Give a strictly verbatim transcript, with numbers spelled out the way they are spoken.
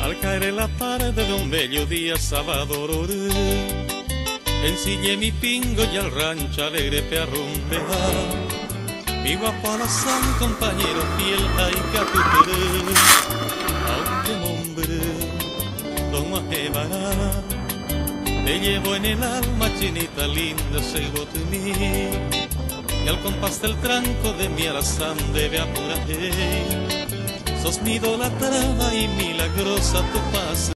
Al caer en la tarde de un bello día sábado, ensillé mi pingo y al rancho alegre pe a rumbear. Mi guapalazán, compañero fiel, ay capitulé, aunque hombre, don Ajebara, te llevo en el alma, chinita linda, sigo tu mí, y al compás del tranco de mi alazán debe apurar. Sos mi idolatrada y milagrosa tu paz.